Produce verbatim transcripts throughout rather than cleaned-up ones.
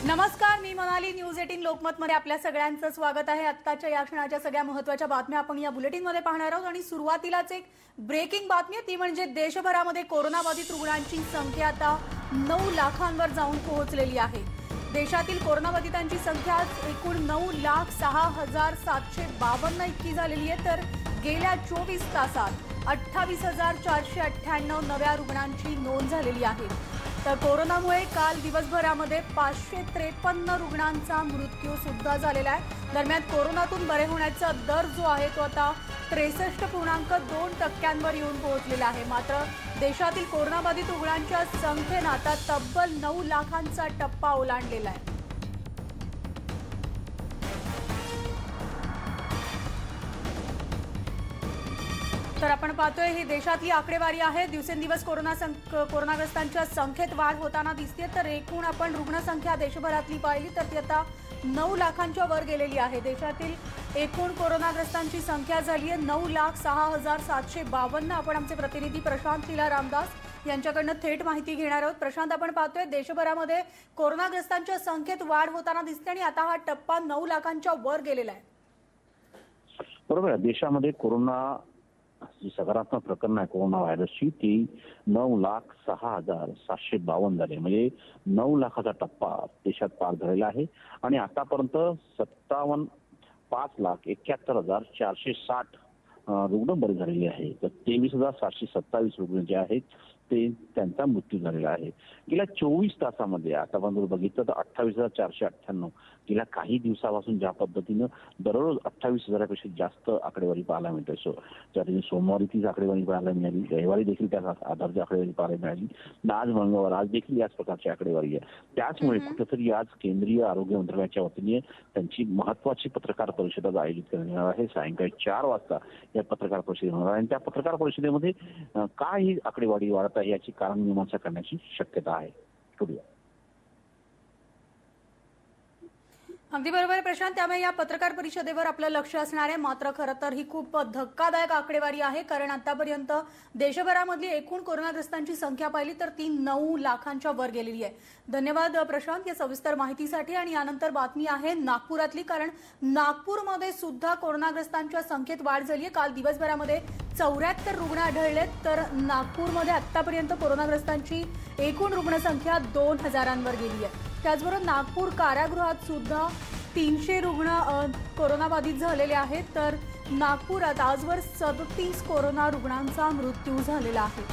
नमस्कार, मी मनाली. न्यूज अठरा लोकमत मध्ये आपल्या सगळ्यांचं स्वागत आहे. आत्ताच्या या क्षणाच्या सगळ्या महत्त्वाच्या बातम्या आपण या बुलेटिन मध्ये पाहणार आहोत आणि सुरुवातीलाच एक ब्रेकिंग बातमी आहे, ती म्हणजे देशभरामध्ये कोरोनाबाधित रुग्णांची संख्या आता नऊ लाखांवर जाऊन पोहोचलेली आहे. देशातील कोरोनाबाधितांची संख्या एकूण नऊ लाख सहा हजार सातशे बावन्न इतकी झालेली आहे. तर गेल्या चोवीस तासात अठ्ठावीस हजार चारशे अठ्ठ्याण्णव नव्या रुग्णांची नोंद झालेली आहे. तर कोरोनामुळे काल दिवसभरामध्ये पाचशे त्रेपन्न रुग्णांचा मृत्यू सुद्धा झालेला आहे. दरम्यान कोरोनातून बरे होण्याचा दर जो आहे तो आता त्रेसष्ट पूर्णांक दोन टक्क्यांवर येऊन पोहोचलेला आहे. मात्र देशातील कोरोनाबाधित रुग्णांच्या संख्येनं आता तब्बल नऊ लाखांचा टप्पा ओलांडलेला आहे. तर आपण पाहतोय ही देशातली आकडेवारी आहे. दिवसेंदिवस कोरोना कोरोनाग्रस्तांच्या संख्येत वाढ होताना दिसते. तर एकूण आपण रुग्णसंख्या देशभरातली पाहिली तर ती आता नऊ लाखांच्या वर गेलेली आहे. देशातील एकूण कोरोनाग्रस्तांची संख्या झाली आहे नऊ लाख सहा हजार सातशे बावन्न. आपण आमचे प्रतिनिधी प्रशांत लीला रामदास यांच्याकडनं थेट माहिती घेणार आहोत. प्रशांत, आपण पाहतोय देशभरामध्ये कोरोनाग्रस्तांच्या संख्येत वाढ होताना दिसते आणि आता हा टप्पा नऊ लाखांच्या वर गेलेला आहे. बरोबर, देशामध्ये कोरोना जी सकारात्मक प्रकरण आहे कोरोना व्हायरसची ती नऊ लाख सहा हजार सातशे बावन्न झाले. म्हणजे नऊ लाखाचा टप्पा देशात पार झालेला आहे आणि आतापर्यंत सत्तावन्न पाच लाख एक्क्याहत्तर हजार चारशे साठ रुग्ण बरे झालेले आहे. तर तेवीस हजार सातशे सत्तावीस रुग्ण जे आहेत ते त्यांचा मृत्यू झालेला आहे. गेल्या चोवीस तासामध्ये आतापर्यंत बघितलं तर अठ्ठावीस हजार चारशे अठ्ठ्याण्णव गेल्या काही दिवसापासून ज्या पद्धतीनं दररोज अठ्ठावीस हजारापेक्षा जास्त आकडेवारी पाहायला मिळते. सो त्या सोमवारी तीच आकडेवारी पाहायला मिळाली, रविवारी देखील त्या आधारची आकडेवारी पाहायला मिळाली, आज मंगळवार आज देखील याच प्रकारची आकडेवारी आहे. त्याचमुळे कुठेतरी आज केंद्रीय आरोग्य मंत्रालयाच्या वतीने त्यांची महत्वाची पत्रकार परिषद आयोजित करण्यात येणार आहे. सायंकाळी चार वाजता या पत्रकार परिषद होणार आहे आणि त्या पत्रकार परिषदेमध्ये काय ही आकडेवारी वाढत आहे याची कारण मीमांसा करण्याची शक्यता आहे. अगदी बरोबर प्रशांत, त्यामुळे या पत्रकार परिषदेवर आपलं लक्ष असणार आहे. मात्र खरं तर ही खूप धक्कादायक आकडेवारी आहे, कारण आतापर्यंत देशभरामधली एकूण कोरोनाग्रस्तांची संख्या पाहिली तर ती नऊ लाखांच्या वर गेलेली आहे. धन्यवाद प्रशांत या सविस्तर माहितीसाठी. आणि यानंतर बातमी आहे नागपुरातली, कारण नागपूरमध्ये सुद्धा कोरोनाग्रस्तांच्या संख्येत वाढ झाली आहे. काल दिवसभरामध्ये चौऱ्याहत्तर रुग्ण आढळलेत. तर नागपूरमध्ये आतापर्यंत कोरोनाग्रस्तांची एकूण रुग्णसंख्या दोन हजारांवर गेली आहे. त्याचबरोबर नागपूर कारागृहात सुद्धा तीनशे रुग्ण कोरोनाबाधित झालेले आहेत. तर नागपुरात आजवर सदतीस कोरोना रुग्णांचा मृत्यू झालेला आहे.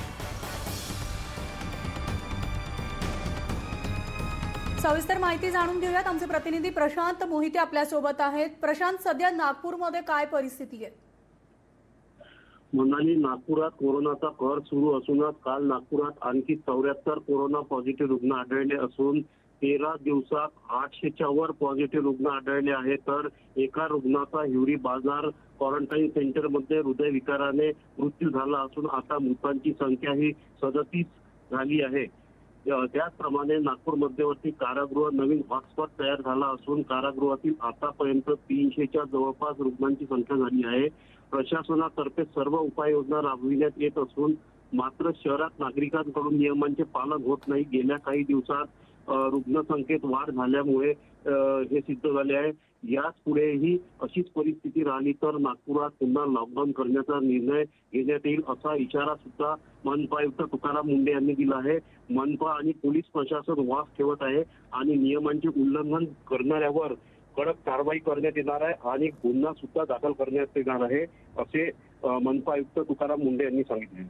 सविस्तर माहिती जाणून घेऊयात. आमचे प्रतिनिधी प्रशांत मोहिते आपल्यासोबत आहेत. प्रशांत, सध्या नागपूरमध्ये काय परिस्थिती आहे? मनाली, नागपुरात कोरोनाचा कहर सुरू असूनच काल नागपुरात आणखी चौऱ्याहत्तर कोरोना पॉझिटिव्ह रुग्ण आढळले असून तेरा दिवसात आठशेच्या वर पॉझिटिव्ह रुग्ण आढळले आहेत. तर एका रुग्णाचा हिवरी बाजार क्वारंटाईन सेंटरमध्ये हृदयविकाराने मृत्यू झाला असून आता मृतांची संख्या ही सदतीस झाली आहे. त्याचप्रमाणे नागपूर मध्यवर्ती कारागृह नवीन हॉटस्पॉट तयार झाला असून कारागृहातील आतापर्यंत तीनशेच्या जवळपास रुग्णांची संख्या झाली आहे. प्रशासनातर्फे सर्व उपाययोजना राबविण्यात येत असून मात्र शहरात नागरिकांकडून नियमांचे पालन होत नाही. गेल्या काही दिवसात रुग्णसंख्येत वाढ झाल्यामुळे हे सिद्ध झाले आहे. याच पुढेही अशीच परिस्थिती राहिली तर नागपुरात पुन्हा लॉकडाऊन करण्याचा निर्णय घेण्यात येईल असा इशारा सुद्धा मनपा आयुक्त तुकाराम मुंढे यांनी दिला आहे. मनपा आणि पोलीस प्रशासन वास ठेवत आहे आणि नियमांचे उल्लंघन करणाऱ्यावर कडक कारवाई करण्यात येणार आहे आणि गुन्हा सुद्धा दाखल करण्यात येणार आहे असे मनपा आयुक्त तुकाराम मुंढे यांनी सांगितले.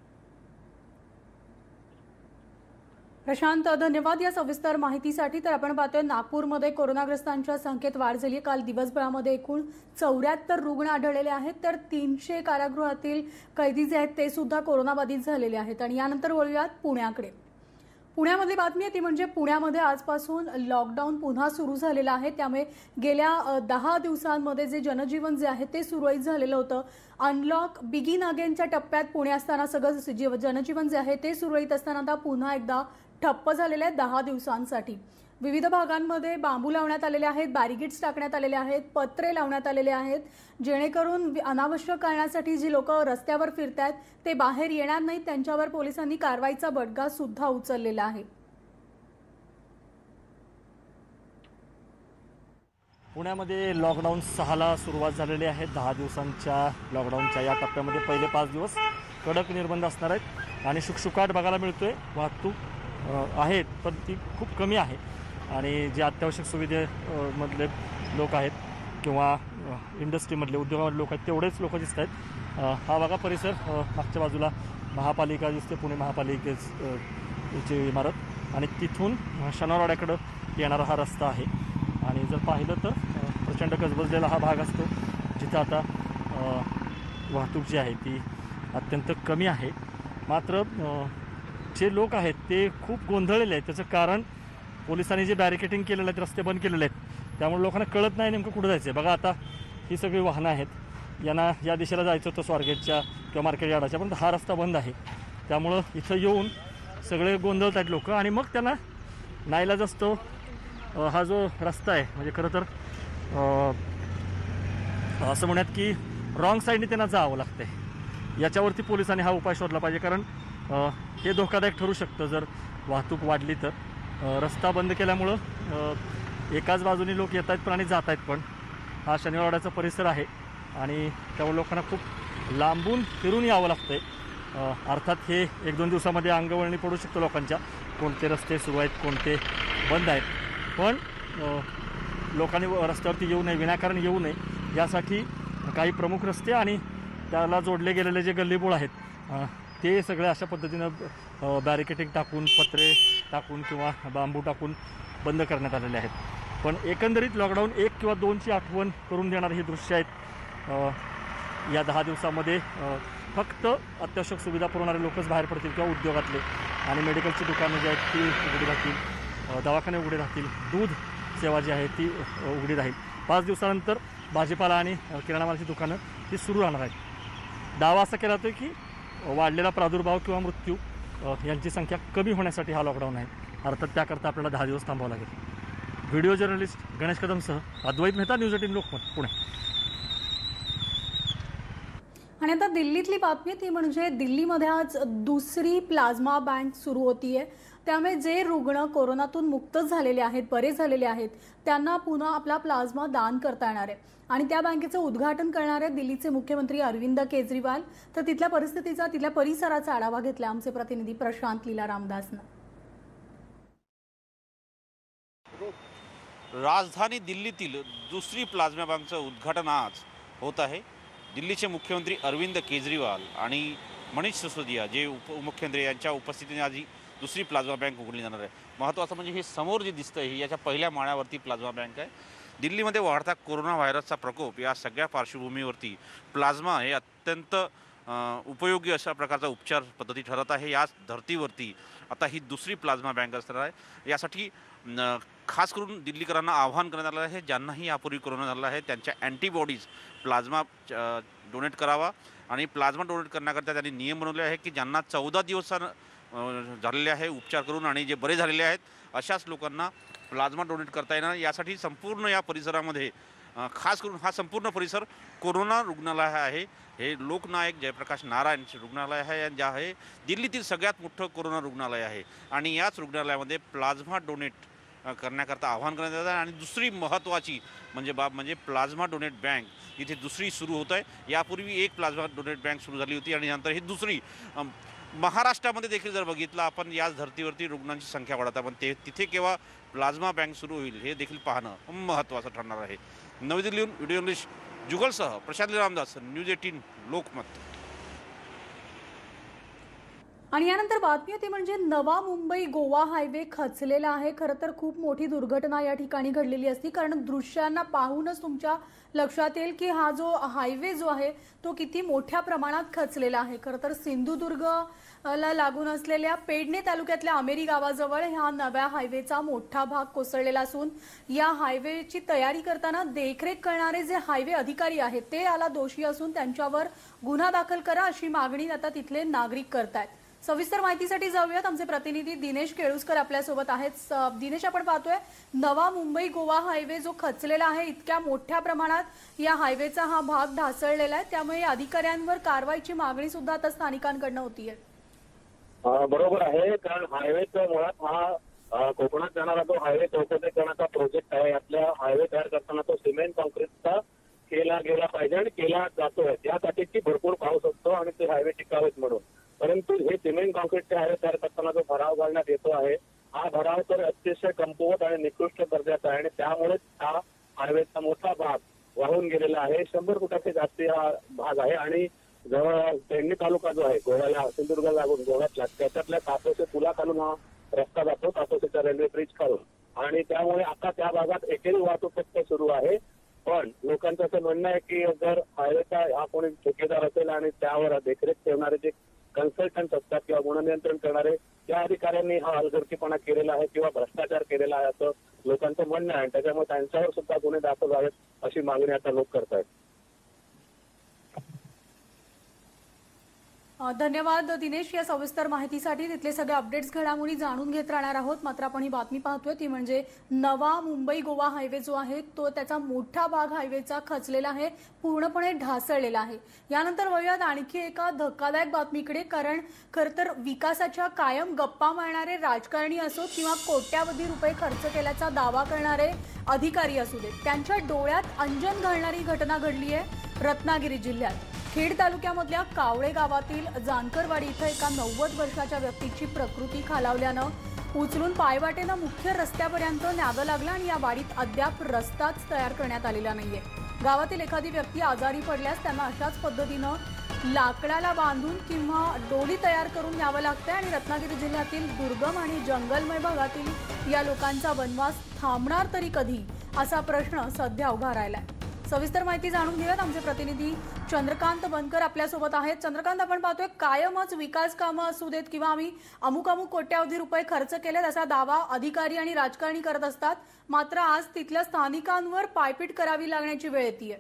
प्रशांत, धन्यवाद या सविस्तर माहितीसाठी. तर आपण पाहतोय नागपूरमध्ये कोरोनाग्रस्तांच्या संख्येत वाढ झाली. काल दिवसभरामध्ये एकूण चौऱ्याहत्तर रुग्ण आढळलेले आहेत. तर तीनशे कारागृहातील कैदी जे आहेत ते सुद्धा कोरोनाबाधित झालेले आहेत. आणि यानंतर वळूयात पुण्याकडे. पुण्यामधली बातमी आहे ती म्हणजे पुण्यामध्ये आजपासून लॉकडाऊन पुन्हा सुरू झालेला आहे. त्यामुळे गेल्या दहा दिवसांमध्ये जे जनजीवन जे आहे ते सुरळीत झालेलं होतं. अनलॉक बिगिन अगेनच्या टप्प्यात पुणे असताना सगळं जनजीवन जे आहे ते सुरळीत असताना आता पुन्हा एकदा ठप्प झालेले आहेत दहा दिवसांसाठी. विविध भागांमध्ये बांबू लावण्यात आलेले आहेत, बॅरिगेड्स टाकण्यात आलेले आहेत, पत्रे लावण्यात आलेले आहेत, जेणेकरून अनावश्यक कारणासाठी जी लोक रस्त्यावर फिरतात ते बाहेर येणार नाहीत त्यांच्यावर पोलिसांनी कारवाईचा बडगा सुद्धा उचललेला आहे. पुण्यामध्ये लॉकडाऊन सहाला सुरुवात झालेली आहे. दहा दिवसांच्या लॉकडाऊनच्या या टप्प्यामध्ये पहिले पाच दिवस कडक निर्बंध असणार आहेत आणि शुकशुकाट बघायला मिळतोय. वाहतूक अ, आहेत पण ती खूप कमी आहे आणि जे अत्यावश्यक सुविधे अ, मधले लोक आहेत किंवा अ, इंडस्ट्रीमधले उद्योगामधले लोक आहेत तेवढेच लोक दिसत आहेत. अ, हा बघा परिसर, अ, मागच्या बाजूला महापालिका दिसते, पुणे महापालिकेची इमारत आणि तिथून शनिवारवाड्याकडं येणारा हा रस्ता आहे. आणि जर पाहिलं तर अ, प्रचंड गजबजलेला हा भाग असतो जिथं आता अ, वाहतूक जी आहे ती अत्यंत कमी आहे. मात्र अ, जे लोक आहेत ते खूप गोंधळलेले आहेत. त्याचं कारण पोलिसांनी जे बॅरिकेटिंग केलेलं आहेत, रस्ते बंद केलेले आहेत, त्यामुळे लोकांना कळत नाही नेमकं कुठं जायचं आहे. बघा आता ही सगळी वाहनं आहेत, यांना या दिशेला जायचं होतं स्वारगेटच्या किंवा मार्केट यार्डाच्या, पण हा रस्ता बंद आहे. त्यामुळं इथं येऊन सगळे गोंधळत आहेत लोक आणि मग त्यांना नाईलाज असतो. अ, हा जो रस्ता आहे म्हणजे खरं तर अ, असं म्हणूयात की रॉंग साईडने त्यांना जावं लागतं आहे. याच्यावरती पोलिसांनी हा उपाय शोधला पाहिजे, कारण अ, हे धोकादायक ठरू शकतं जर वाहतूक वाढली तर. अ, रस्ता बंद केल्यामुळं अ, एकाच बाजूने लोक येत आहेत पण आणि जात आहेत पण. हा शनिवारवाड्याचा परिसर आहे आणि त्यामुळे लोकांना खूप लांबून फिरून यावं लागतं आहे. अर्थात हे एक दोन दिवसामध्ये अंगवळणी पडू शकतं लोकांच्या, कोणते रस्ते सुरू आहेत कोणते बंद आहेत. पण अ, लोकांनी रस्त्यावरती येऊ नये, विनाकारण येऊ नये यासाठी काही प्रमुख रस्ते आणि त्याला जोडले गेलेले जे गल्लीबोळ आहेत अ, ते सगळे अशा पद्धतीनं बॅरिकेटिंग टाकून, पत्रे टाकून किंवा बांबू टाकून बंद करण्यात आलेले आहेत. पण एकंदरीत लॉकडाऊन एक किंवा दोनची आठवण करून देणारी ही दृश्य आहेत. अ, या दहा दिवसामध्ये अ, फक्त अत्यावश्यक सुविधा पुरवणारे लोकच बाहेर पडतील किंवा उद्योगातले आणि मेडिकलची दुकानं जी आहेत ती उघडी राहतील, अ, दवाखाने उघडे राहतील, दूध सेवा जी आहे ती अ, उघडी राहील. पाच दिवसानंतर भाजीपाला आणि अ, किराणा मालाची दुकानं ती सुरू राहणार आहेत. दावा असा केला जातो की वाढलेला प्रादुर्भाव किंवा मृत्यू अ, यांची संख्या कमी होण्यासाठी हा लॉकडाऊन आहे. अर्थात त्याकरता आपल्याला दहा दिवस थांबावं लागेल. व्हिडिओ जर्नलिस्ट गणेश कदमसह अद्वैत मेहता, न्यूज एटीन लोकमत, पुणे. आणि आता दिल्लीतली बातमी ती म्हणजे दिल्लीमध्ये आज दुसरी प्लाझ्मा बँक सुरू होतीये. त्यामुळे जे रुग्ण कोरोनातून मुक्त झालेले आहेत, बरे झालेले आहेत, त्यांना पुन्हा आपला प्लाझ्मा दान करता येणार आहे. आणि त्या बँकेचं उद्घाटन करणार आहेत दिल्लीचे मुख्यमंत्री अरविंद केजरीवाल. तर तिथल्या परिस्थितीचा, तिथल्या परिसराचा आढावा घेतला आमचे प्रतिनिधी प्रशांत लीला रामदासनं. राजधानी दिल्लीतील दुसरी प्लाझ्मा बँकचं उद्घाटन आज होत आहे. दिल्लीचे मुख्यमंत्री अरविंद केजरीवाल आणि मनीष सिसोदिया जे उपमुख्यमंत्री यांच्या उपस्थितीने आज ही दुसरी प्लाझ्मा बँक उघडली जाणार आहे. महत्त्वाचं म्हणजे हे समोर जे दिसतं आहे याच्या पहिल्या माळ्यावरती प्लाझ्मा बँक आहे. दिल्लीमध्ये वाढता कोरोना व्हायरसचा प्रकोप या सगळ्या पार्श्वभूमीवरती प्लाझ्मा हे अत्यंत उपयोगी अशा प्रकारचा उपचार पद्धती ठरत आहे. याच धर्तीवरती आता ही दुसरी प्लाझ्मा बँक असणार आहे. यासाठी खास करून दिल्लीकरांना आवाहन करण्यात आलं आहे, ज्यांनाही यापूर्वी कोरोना झाला आहे त्यांच्या अँटीबॉडीज प्लाझ्मा डोनेट करावा. आणि प्लाझ्मा डोनेट करण्याकरता त्यांनी नियम बनवले आहे की ज्यांना चौदा दिवसानं झालेले आहे उपचार करून आणि जे बरे झालेले आहेत अशाच लोकांना प्लाझ्मा डोनेट करता येणार. यासाठी संपूर्ण या परिसरामध्ये खास करून हा संपूर्ण परिसर कोरोना रुग्णालय आहे. हे लोकनायक जयप्रकाश नारायण रुग्णालय आहे, जे आहे दिल्लीतील सगळ्यात मोठं कोरोना रुग्णालय आहे. आणि याच रुग्णालयामध्ये प्लाझ्मा डोनेट करण्याकरता आवाहन करण्यात येत आहे. आणि दुसरी महत्त्वाची म्हणजे बाब म्हणजे प्लाझ्मा डोनेट बँक इथे दुसरी सुरू होत आहे. यापूर्वी एक प्लाझ्मा डोनेट बँक सुरू झाली होती आणि नंतर ही दुसरी. महाराष्ट्रामध्ये देखील जर बघितलं आपण याच धर्तीवरती रुग्णांची संख्या वाढत आहे, पण ते तिथे केव्हा प्लाझ्मा बँक सुरू होईल हे देखील पाहणं महत्त्वाचं ठरणार आहे. नवी दिल्लीहून व्हिडिओ जर्नलिस्ट जुगलसह प्रशांत रामदास, न्यूज एटीन लोकमत. आणि यानंतर बातमी होती म्हणजे नवा मुंबई गोवा हायवे खचलेला आहे. खरं तर खूप मोठी दुर्घटना या ठिकाणी घडलेली असती, कारण दृश्यांना पाहूनच तुमच्या लक्षात येईल की हा जो हायवे जो आहे तो किती मोठ्या प्रमाणात खचलेला आहे. खरं तर सिंधुदुर्ग ला लागून असलेल्या पेडणे तालुक्यातल्या आमेरी गावाजवळ ह्या नव्या हायवेचा मोठा भाग कोसळलेला असून या हायवेची तयारी करताना देखरेख करणारे जे हायवे अधिकारी आहेत ते याला दोषी असून त्यांच्यावर गुन्हा दाखल करा अशी मागणी आता तिथले नागरिक करतायत. सविस्तर माहितीसाठी जाऊयात, आमचे प्रतिनिधी दिनेश केळुसकर आपल्यासोबत आहेत. दिनेश, आपण पाहतोय नवा मुंबई गोवा हायवे जो खचलेला आहे, इतक्या मोठ्या प्रमाणात या हायवेचा हा भाग ढासळलेला आहे, त्यामुळे अधिकाऱ्यांवर कारवाईची मागणी सुद्धा आता स्थानिकांकडून होतीये. बरोबर आहे, कारण हायवेचा मुळात हा अ, कोकणात जाणारा जो हायवे चौपदरीकरणाचा प्रोजेक्ट आहे, यातल्या हायवे तयार करताना तो सिमेंट कॉन्क्रीटचा केला गेला पाहिजे आणि केला जातोय. त्यासाठी की भरपूर पाऊस असतो आणि ते हायवे टिकावेत म्हणून. परंतु हे सिमेंट कॉन्क्रीटचे हायवे तयार करताना जो भराव घालण्यात येतो आहे, हा भराव तर अतिशय कमकुवत आणि निकृष्ट दर्जाचा आहे आणि त्यामुळेच हा हायवेचा मोठा भाग वाहून गेलेला आहे. शंभर फुटाचे जास्ती हा भाग आहे आणि जवळ पेडणे तालुका जो आहे गोव्याला सिंधुदुर्ग लागून गोव्यातला, त्याच्यातल्या तातोसे पुलाखालून हा रस्ता जातो, तातोसेच्या रेल्वे ब्रिज खालून. आणि त्यामुळे आता त्या भागात एकेरी वाहतूक फक्त सुरू आहे. पण लोकांचं असं म्हणणं आहे की जर हायवेचा हा कोणी ठेकेदार असेल आणि त्यावर देखरेख ठेवणारे जे कन्सल्टंट असतात किंवा गुणनियंत्रण करणारे त्या अधिकाऱ्यांनी हा हलगर्जीपणा केलेला आहे किंवा भ्रष्टाचार केलेला आहे असं लोकांचं म्हणणं आहे. त्याच्यामुळे त्यांच्यावर सुद्धा गुन्हे दाखल व्हावेत अशी मागणी आता लोक करतायत. अ, धन्यवाद दिनेश या सविस्तर माहितीसाठी. तिथले सगळे अपडेट्स घडामोडी जाणून घेत राहणार आहोत. मात्र आपण ही बातमी पाहतोय ती म्हणजे नवा मुंबई गोवा हायवे जो आहे तो त्याचा मोठा भाग हायवेचा खचलेला आहे, पूर्णपणे ढासळलेला आहे. यानंतर वळूयात आणखी एका धक्कादायक बातमीकडे. कारण खरं तर विकासाच्या कायम गप्पा मारणारे राजकारणी असोत किंवा कोट्यावधी रुपये खर्च केल्याचा दावा करणारे अधिकारी असू देत, त्यांच्या डोळ्यात अंजन घालणारी घटना घडली आहे रत्नागिरी जिल्ह्यात. खेड तालुक्यामधल्या कावळे गावातील जानकरवाडी इथं एका नव्वद वर्षाच्या व्यक्तीची प्रकृती खालावल्यानं उचलून पायवाटेनं मुख्य रस्त्यापर्यंत न्यावं लागलं आणि या वाडीत अद्याप रस्ताच तयार करण्यात आलेला नाहीये. गावातील एखादी व्यक्ती आजारी पडल्यास त्यांना अशाच पद्धतीनं लाकडाला बांधून किंवा डोली तयार करून न्यावं लागतंय आणि रत्नागिरी जिल्ह्यातील दुर्गम आणि जंगलमय भागातील या लोकांचा वनवास थांबणार तरी कधी असा प्रश्न सध्या उभा राहिलाय. सविस्तर माहिती जाणून घेऊयात. आमचे प्रतिनिधी चंद्रकांत बनकर आपल्यासोबत आहेत. चंद्रकांत, आपण पाहतोय कायमच विकास कामं असू देत किंवा आम्ही अमुक अमुक कोट्यावधी रुपये खर्च केलेत असा दावा अधिकारी आणि राजकारणी करत असतात, मात्र आज तिथल्या स्थानिकांवर पायपीट करावी लागण्याची वेळ येतेय.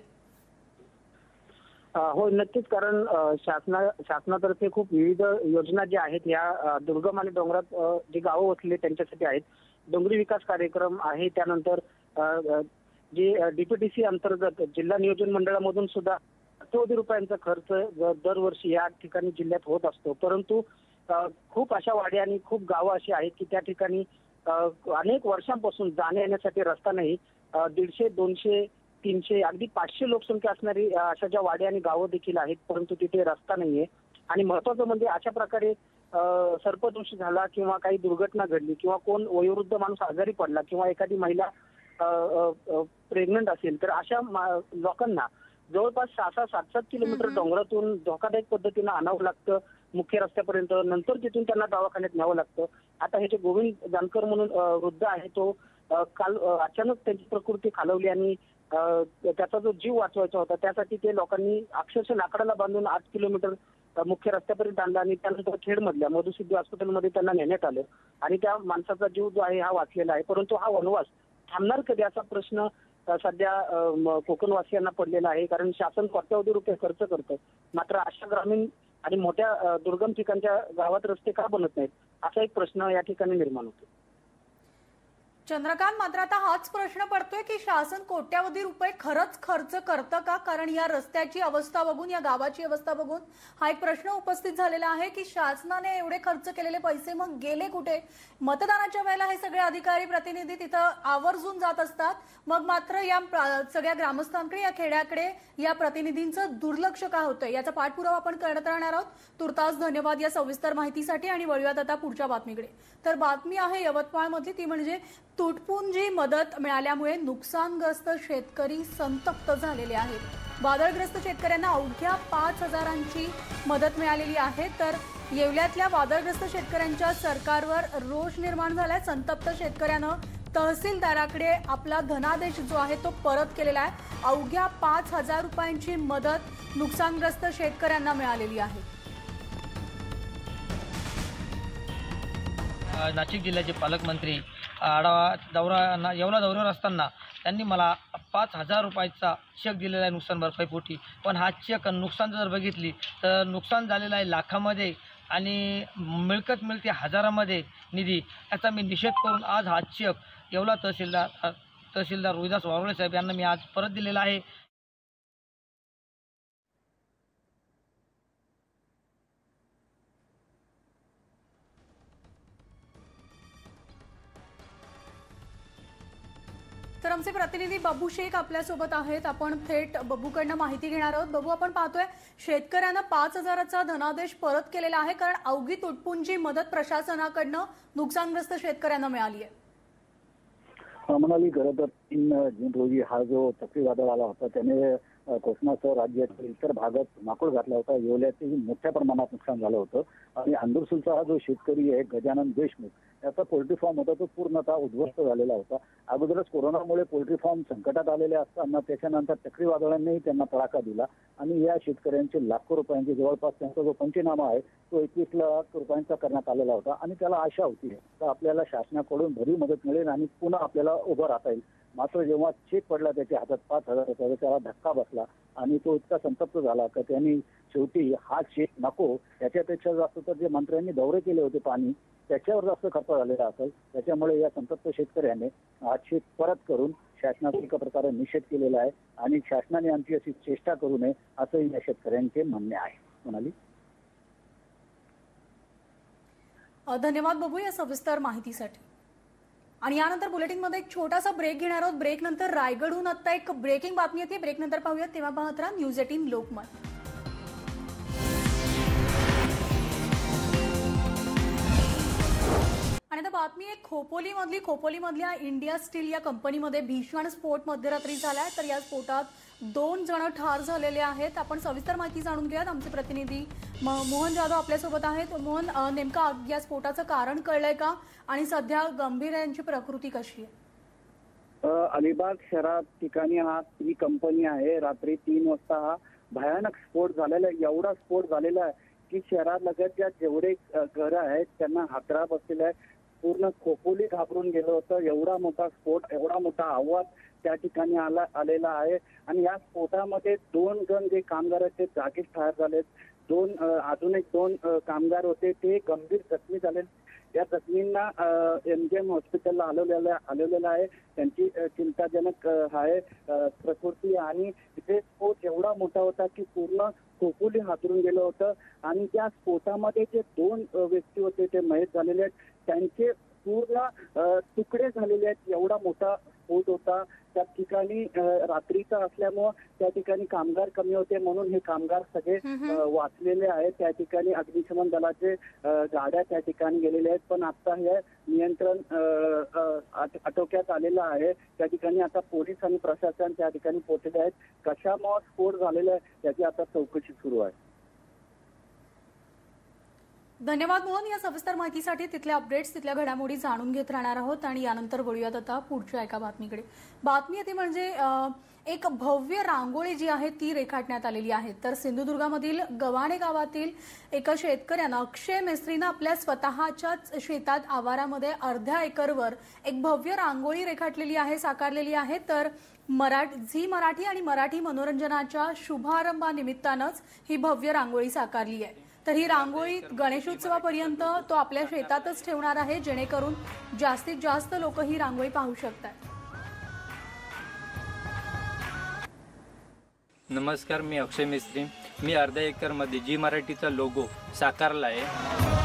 हो नक्कीच, कारण शासना शासनातर्फे खूप विविध योजना ज्या आहेत या दुर्गम आणि डोंगरात जी गावं वसलेली त्यांच्यासाठी आहेत. डोंगरी विकास कार्यक्रम आहे, त्यानंतर जी डीपीटीसी अंतर्गत जिल्हा नियोजन मंडळामधून सुद्धा कोटी रुपयांचा खर्च दरवर्षी या ठिकाणी जिल्ह्यात होत असतो. परंतु खूप अशा वाड्या आणि खूप गावं अशी आहेत की त्या ठिकाणी अनेक वर्षांपासून जाण्या येण्यासाठी रस्ता नाही. दीडशे दोनशे तीनशे अगदी पाचशे लोकसंख्या असणारी अशा ज्या वाड्या आणि गावं देखील आहेत, परंतु तिथे रस्ता नाहीये. आणि महत्वाचं म्हणजे अशा प्रकारे सर्पदोष झाला किंवा काही दुर्घटना घडली किंवा कोण वयोवृद्ध माणूस आजारी पडला किंवा एखादी महिला प्रेग्नंट असेल तर अशा लोकांना जवळपास सहा सहा सात सात किलोमीटर डोंगरातून धोकादायक पद्धतीनं आणावं लागतं मुख्य रस्त्यापर्यंत. नंतर तिथून त्यांना दवाखान्यात न्यावं लागतं. आता हे जे गोविंद जानकर म्हणून वृद्ध आहे तो काल अचानक त्यांची प्रकृती खालवली आणि त्याचा जो जीव वाचवायचा होता त्यासाठी ते लोकांनी अक्षरशः लाकडाला बांधून आठ किलोमीटर मुख्य रस्त्यापर्यंत आणला आणि त्यानंतर खेडमधल्या मधुसिद्धी हॉस्पिटलमध्ये त्यांना नेण्यात आलं आणि त्या माणसाचा जीव जो आहे हा वाचलेला आहे. परंतु हा वनवास थांबणार कधी असा प्रश्न सध्या कोकणवासियांना पडलेला आहे. कारण शासन कोट्यावधी रुपये खर्च करतं, मात्र अशा ग्रामीण आणि मोठ्या दुर्गम ठिकाणच्या गावात रस्ते का बनत नाहीत असा एक प्रश्न या ठिकाणी निर्माण होतो. चंद्रकांत, मात्र आता हाच प्रश्न पडतोय की शासन कोट्यावधी रुपये खरंच खर्च करतं का? कारण या रस्त्याची अवस्था बघून, या गावाची अवस्था बघून हा एक प्रश्न उपस्थित झालेला आहे की शासनाने एवढे खर्च केलेले पैसे मग गेले कुठे? मतदानाच्या वेळेला हे सगळे अधिकारी प्रतिनिधी तिथं आवर्जून जात असतात, मग मात्र या सगळ्या ग्रामस्थांकडे, या खेड्याकडे या प्रतिनिधींचं दुर्लक्ष का होतंय याचा पाठपुरावा आपण करत राहणार आहोत. तुर्तास धन्यवाद या सविस्तर माहितीसाठी. आणि वळूयात आता पुढच्या बातमीकडे. तर बातमी आहे यवतमाळमधली, ती म्हणजे तुटपुंजी मदत मिळाल्यामुळे नुकसानग्रस्त शेतकरी संतप्त झालेले आहेत. वादळग्रस्त शेतकऱ्यांना अवघ्या पाच हजारांची मदत मिळालेली आहे. तर येवल्यातल्या वादळग्रस्त शेतकऱ्यांच्या सरकारवर रोष निर्माण झालाय. संतप्त शेतकऱ्यानं तहसीलदाराकडे आपला धनादेश जो आहे तो परत केलेला आहे. अवघ्या पाच हजार रुपयांची मदत नुकसानग्रस्त शेतकऱ्यांना मिळालेली आहे. नाशिक जिल्ह्याचे पालकमंत्री आढावा दौरा येवला दौऱ्यावर असताना त्यांनी मला पाच हजार रुपयाचा चेक दिलेला आहे नुकसान भरपाईपोटी. पण हा चेक नुकसान जर बघितली तर नुकसान झालेलं आहे लाखामध्ये आणि मिळकत मिळते हजारामध्ये निधी. याचा मी निषेध करून आज हा चेक येवला तहसीलदार तहसीलदार रोहिदास वावळे साहेब यांना मी आज परत दिलेला आहे. तर आमचे प्रतिनिधी बाबू शेख आपल्यासोबत आहेत. आपण थेट बबूकडनं माहिती घेणार आहोत. बबू, आपण पाहतोय शेतकऱ्यांना पाच हजाराचा धनादेश परत केलेला आहे, कारण अवघी तुटपुंजी मदत प्रशासनाकडनं नुकसानग्रस्त शेतकऱ्यांना मिळाली आहे. म्हणाली खरं तर तीन जून रोजी हा जो चक्रीवादळ आला होता त्याने कोकणासह राज्यातील इतर भागात माकूळ घातला होता. येवल्याचेही मोठ्या प्रमाणात नुकसान झालं होतं आणि अंदुरसूलचा हा जो शेतकरी आहे गजानन देशमुख याचा पोल्ट्री फार्म होता तो पूर्णतः उद्ध्वस्त झालेला होता. अगोदरच कोरोनामुळे पोल्ट्री फार्म संकटात आलेले असताना त्याच्यानंतर चक्रीवादळांनीही त्यांना तडाखा दिला आणि या शेतकऱ्यांचे लाखो रुपयांचे जवळपास त्यांचा जो पंचनामा आहे तो एकवीस लाख रुपयांचा करण्यात आलेला होता आणि त्याला आशा होती तर आपल्याला शासनाकडून भरीव मदत मिळेल आणि पुन्हा आपल्याला उभं राहता येईल. मात्र जेव्हा चेक पडला त्याच्या हातात पाच हजार रुपयाचा त्याला धक्का बसला आणि तो इतका संतप्त झाला की त्यांनी शेवटी हा चेक नको याच्यापेक्षा जास्त तर जे मंत्र्यांनी दौरे केले होते पाणी त्याच्यावर जास्त खर्च झालेला असेल. त्याच्यामुळे या संतप्त शेतकऱ्याने हा चेक परत करून शासनाचा एका प्रकारे निषेध केलेला आहे आणि शासनाने आमची अशी चेष्टा करू नये असंही या शेतकऱ्यांचे म्हणणे आहे. म्हणाली. धन्यवाद बबू या सविस्तर माहितीसाठी. आणि यानंतर बुलेटिनमध्ये एक छोटासा ब्रेक घेणार आहोत. ब्रेक नंतर रायगडहून आता एक ब्रेकिंग बातमी येते. ब्रेक नंतर पाहूयात. तेव्हा पाहत राहा न्यूज एटीन लोकमत. आणि आता बातमी आहे खोपोलीमधली. खोपोलीमधल्या इंडिया स्टील या कंपनीमध्ये भीषण स्फोट मध्यरात्री झालाय. तर या स्फोटात दोन जण ठार झालेले आहेत. आपण सविस्तर माहिती जाणून घेऊयात. आमचे प्रतिनिधी मोहन जाधव आपल्यासोबत आहेत. मोहन, नेमका या स्फोटाचं कारण कळलंय का आणि सध्या गंभीर यांची प्रकृती कशी आहे? अलिबाग शहरात ठिकाणी हा ही कंपनी आहे. रात्री तीन वाजता हा भयानक स्फोट झालेला आहे. एवढा स्फोट झालेला आहे की शहरालगतच्या जेवढे घरं आहेत त्यांना हादरा बसलेला आहे. पूर्ण खोपोली घाबरून गेलं होतं. एवढा मोठा स्फोट, एवढा मोठा आवाज त्या ठिकाणी आला आलेला आहे आणि या स्फोटामध्ये दोन जण जे कामगार आहेत ते जागीच ठार झालेत. दोन अजून एक दोन कामगार होते ते गंभीर जखमी झाले. या जखमींना एम जी एम हॉस्पिटलला हलवलेलं हलवलेलं आहे. त्यांची चिंताजनक आहे प्रकृती आणि तिथे स्फोट एवढा मोठा होता की पूर्ण खोपोली हादरून गेलं होतं आणि त्या स्फोटामध्ये जे दोन व्यक्ती होते ते मयत झालेले आहेत. त्यांचे पूर्ण तुकडे झालेले आहेत. एवढा मोठा स्फोट होता. त्या ठिकाणी रात्रीचा असल्यामुळं त्या ठिकाणी कामगार कमी होते म्हणून हे कामगार सगळे वाचलेले आहेत. त्या ठिकाणी अग्निशमन दलाचे गाड्या त्या ठिकाणी गेलेल्या आहेत पण आता हे नियंत्रण आटोक्यात आलेलं आहे. त्या ठिकाणी आता पोलीस आणि प्रशासन त्या ठिकाणी पोहोचले आहेत. कशामुळे स्फोट झालेला आहे याची आता चौकशी सुरू आहे. धन्यवाद मोहन या सविस्तर माहितीसाठी. तिथल्या अपडेट्स तिथल्या घडामोडी जाणून घेत राहणार आहोत आणि यानंतर वळूयात आता पुढच्या एका बातमीकडे. बातमी येते म्हणजे एक भव्य रांगोळी जी आहे ती रेखाटण्यात आलेली आहे. तर सिंधुदुर्गामधील गव्हाणे गावातील एका शेतकऱ्यानं अक्षय मेस्त्रीनं आपल्या स्वतःच्याच शेतात आवारामध्ये अर्ध्या एकरवर एक भव्य रांगोळी रेखाटलेली आहे, साकारलेली आहे. तर मराठी झी मराठी आणि मराठी मनोरंजनाच्या शुभारंभानिमित्तानंच ही भव्य रांगोळी साकारली आहे. तर ही रांगोळी गणेशोत्सवापर्यंत तो आपल्या शेतातच ठेवणार आहे जेणेकरून जास्तीत जास्त लोक ही रांगोळी पाहू शकतात. नमस्कार, मी अक्षय मिस्त्री. मी अर्ध्या एकरमध्ये जी मराठीचा लोगो साकारला आहे.